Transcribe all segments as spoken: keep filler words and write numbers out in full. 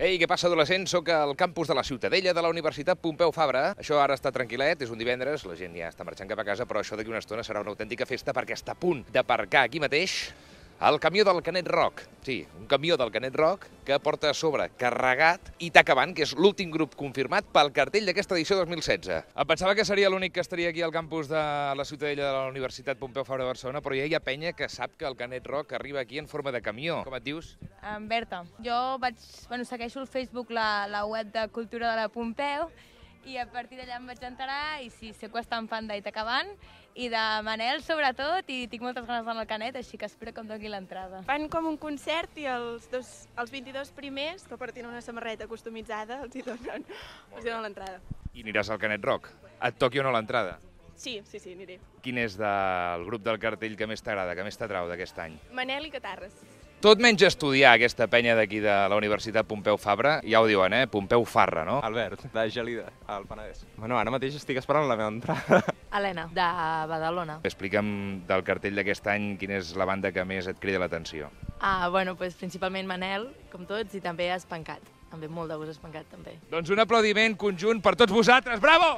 Ei, què passa, adolescents? Soc al campus de la Ciutadella de la Universitat Pompeu Fabra. Això ara està tranquil·let, és un divendres, la gent ja està marxant cap a casa, però això d'aquí una estona serà una autèntica festa perquè està a punt d'aparcar aquí mateix el camió del Canet Rock. Sí, un camió del Canet Rock que porta a sobre carregat Itaca Band, que és l'últim grup confirmat pel cartell d'aquesta edició dos mil setze. Em pensava que seria l'únic que estaria aquí al campus de la Ciutadella de la Universitat Pompeu Fabra de Barcelona, però ja hi ha penya que sap que el Canet Rock arriba aquí en forma de camió. Com et dius? En Berta. Jo vaig, bueno, segueixo al Facebook la, la web de Cultura de la Pompeu i a partir d'allà em vaig enterar i sí, sé que estan fan d'Itaca Band i de Manel sobretot i tinc moltes ganes d'anar al Canet, així que espero que em doni l'entrada. Fan com un concert i els, dos, els vint-i-dos primers, que portin una samarreta customitzada, els hi donen, els donen l'entrada. I aniràs al Canet Rock. Et toqui o no l'entrada? Sí, sí, sí, aniré. Quin és del grup del cartell que més t'agrada, que més t'atrau d'aquest any? Manel i Catarres. Tot menys estudiar aquesta penya d'aquí de la Universitat Pompeu Fabra, ja ho diuen, eh? Pompeu Farra, no? Albert, de Gelida, al Penedès. Bueno, ara mateix estic esperant la meva entrada. Helena, de Badalona. Explica'm del cartell d'aquest any quina és la banda que més et crida l'atenció. Ah, bueno, pues, principalment Manel, com tots, i també Espancat. Em ve molt de gust Espancat, també. Doncs un aplaudiment conjunt per tots vosaltres. Bravo!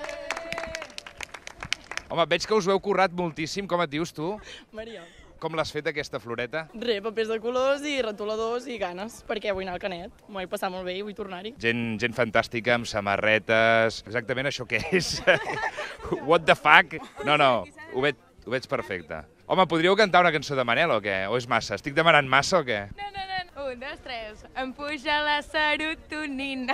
Home, veig que us ho heu currat moltíssim. Com et dius, tu? Maria. Com l'has fet, aquesta floreta? Re, papers de colors i retoladors i ganes, perquè vull anar al Canet. M'ho vaig passar molt bé i vull tornar-hi. Gent, gent fantàstica, amb samarretes... Exactament això què és? What the fuck? No, no, ho veig, ho veig perfecte. Home, podríeu cantar una cançó de Manel o què? O és massa? Estic demanant massa o què? No, no, no. Un, dos, tres. Em puja la serotonina.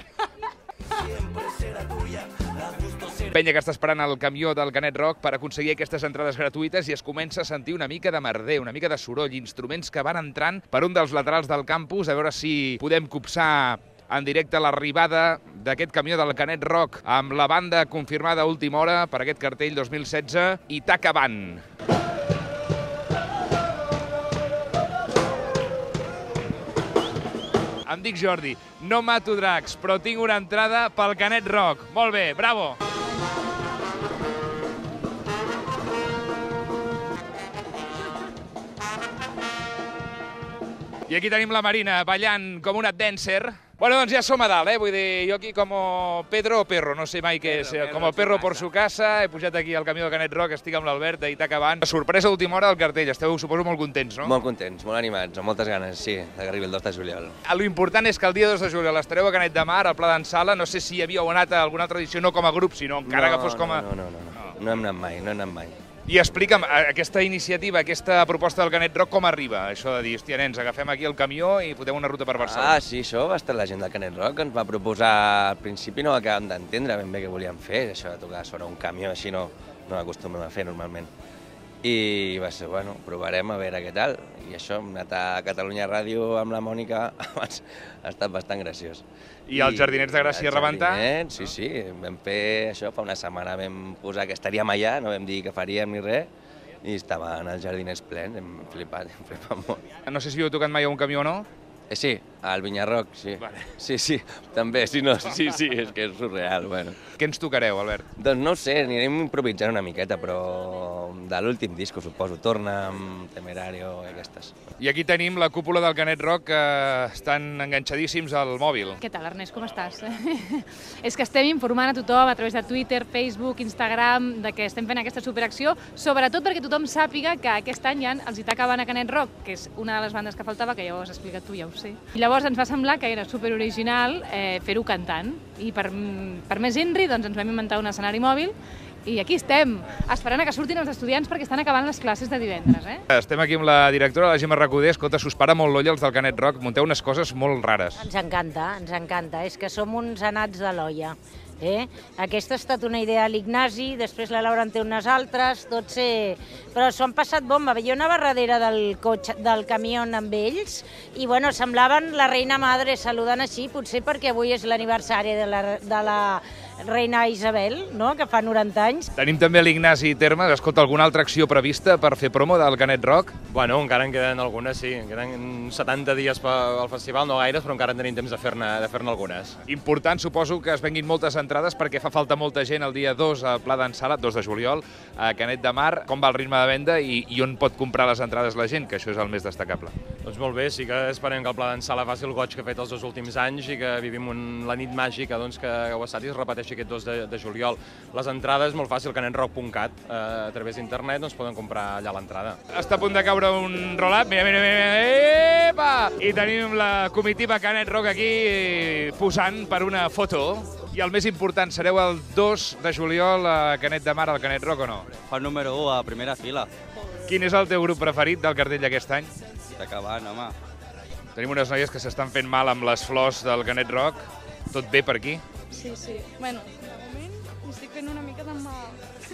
Penya que està esperant el camió del Canet Rock per aconseguir aquestes entrades gratuïtes i es comença a sentir una mica de merder, una mica de soroll, instruments que van entrant per un dels laterals del campus, a veure si podem copsar en directe l'arribada d'aquest camió del Canet Rock amb la banda confirmada a última hora per aquest cartell dos mil setze, Itaca Band. Em dic Jordi, no mato dracs, però tinc una entrada pel Canet Rock. Molt bé, bravo! I aquí tenim la Marina ballant com una dancer. Bueno, doncs ja som a dalt, eh? Vull dir, jo aquí com Pedro o Perro, no sé mai què és. Com el perro por su casa, he pujat aquí al camió del Canet Rock, estic amb l'Albert d'Itaca Band. Sorpresa d'última hora del cartell, esteu, suposo, molt contents, no? Molt contents, molt animats, amb moltes ganes, sí, que arribi el dos de juliol. Lo important és que el dia dos de juliol estareu a Canet de Mar, al Pla d'en Sala. No sé si hi havíeu anat a alguna altra edició, no com a grup, sinó encara no, que fos com a... No, no, no, no, no hem anat mai, no hem anat mai. I explica'm, aquesta iniciativa, aquesta proposta del Canet Rock, com arriba? Això de dir, hòstia, nens, agafem aquí el camió i fotem una ruta per Barcelona. Ah, sí, això va estar la gent del Canet Rock, ens va proposar, al principi no acabem d'entendre ben bé què volíem fer, això de tocar sobre un camió, així no, no acostumem a fer normalment. I va ser, bueno, provarem a veure què tal. I això, hem anat a Catalunya Ràdio amb la Mònica, ha estat bastant graciós. I els jardinets de Gràcia a rebentar? Sí, sí, vam fer això, fa una setmana vam posar que estaríem allà, no vam dir que faríem ni res, i estaven els jardinets plens, hem flipat, hem flipat molt. No sé si heu tocat mai a un camió o no? Eh, sí, al Vinyarroc, sí. Vale. Sí, sí, també, sí, no, sí, sí, és que és surreal, bueno. Què ens tocareu, Albert? Doncs no ho sé, anirem improvisant una miqueta, però de l'últim disco, suposo, Torna amb Temerario i aquestes. I aquí tenim la cúpula del Canet Rock, que estan enganxadíssims al mòbil. Què tal, Ernest, com estàs? És que estem informant a tothom a través de Twitter, Facebook, Instagram, de que estem fent aquesta superacció, sobretot perquè tothom sàpiga que aquest any hi ha els Itaca Band a Canet Rock, que és una de les bandes que faltava, que ja ho has explicat tu, ja ho sé. I llavors ens va semblar que era superoriginal eh, fer-ho cantant. I per, per més Inri, doncs ens vam inventar un escenari mòbil i aquí estem, esperant a que surtin els estudiants perquè estan acabant les classes de divendres. Eh? Estem aquí amb la directora, la Gemma Recoder. Escolta, s'us para molt l'olla els del Canet Rock, munteu unes coses molt rares. Ens encanta, ens encanta, és que som uns anats de l'olla. Eh? Aquesta ha estat una idea a l'Ignasi, després la Laura en té unes altres, tots eh... però s'ho han passat bomba. Jo anava darrere del, cotxe, del camió amb ells i bueno, semblaven la reina madre saludant així, potser perquè avui és l'aniversari de la, de la reina Isabel, no?, que fa noranta anys. Tenim també l'Ignasi Termes. Escolta, alguna altra acció prevista per fer promo del Canet Rock? Bueno, encara en queden algunes, sí. En queden setanta dies pel festival, no gaires, però encara en tenim temps de fer-ne de fer-ne algunes. Important, suposo, que es venguin moltes entrades perquè fa falta molta gent el dia dos a Pla d'en Sala, dos de juliol, a Canet de Mar. Com va el ritme de venda i, i on pot comprar les entrades la gent, que això és el més destacable? Doncs molt bé, sí que esperem que el Pla d'en Sala faci el goig que ha fet els dos últims anys i que vivim un, la nit màgica doncs, que heu estat i es repeteixi aquest dos de, de juliol. Les entrades, molt fàcil, canet rock punt cat, eh, a través d'internet doncs poden comprar allà l'entrada. Està a punt de caure un roll-up, mira, mira, mira, epa! I tenim la comitiva Canet Rock aquí posant per una foto. I el més important, sereu el dos de juliol a Canet de Mar, al Canet Rock o no? Fa el número u a primera fila. Quin és el teu grup preferit del cartell d'aquest any? S'acabant, home. Tenim unes noies que s'estan fent mal amb les flors del Canet Rock. Tot bé per aquí? Sí, sí. Bueno, de moment estic fent una mica de mal.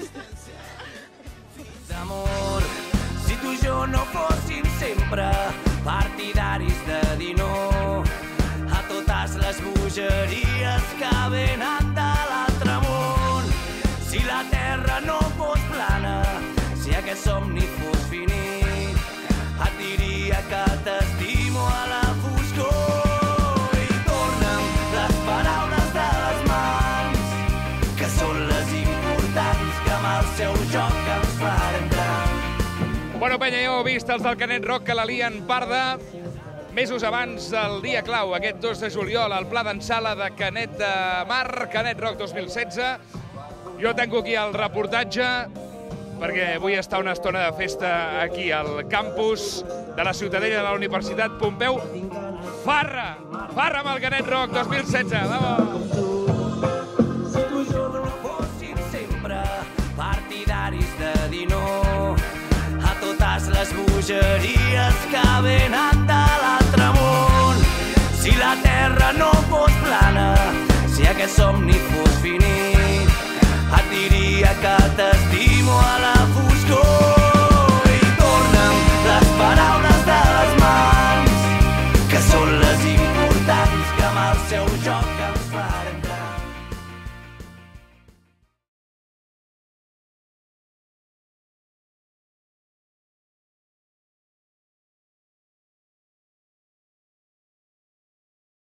D'amor, si tu i jo no fóssim sempre partidaris de dir no a totes les bogeries que venen de l'altre món. Si la terra no fos plana, si aquest somni fos finit, et diria que t'estimo a la foscor. I torna'm les paraules de les mans, que són les importants, que amb el seu joc ens farem grans. Bueno, penya, ja heu vist els del Canet Rock que la lien parda. Mesos abans del dia clau, aquest dos de juliol, al Pla d'en Sala de Canet de Mar, Canet Rock dos mil setze. Jo tanco aquí el reportatge perquè vull estar una estona de festa aquí al campus de la Ciutadella de la Universitat Pompeu. Farra! Farra amb el Canet Rock dos mil setze! Vamos! Si tu i jo no fóssim sempre partidaris de dir no a totes les bogeries que venen de l'altre món. Si la terra no fos plana, si aquest somni fos finit, et diria que t'estimo a la foscor. I torna'm les paraules de les mans, que són les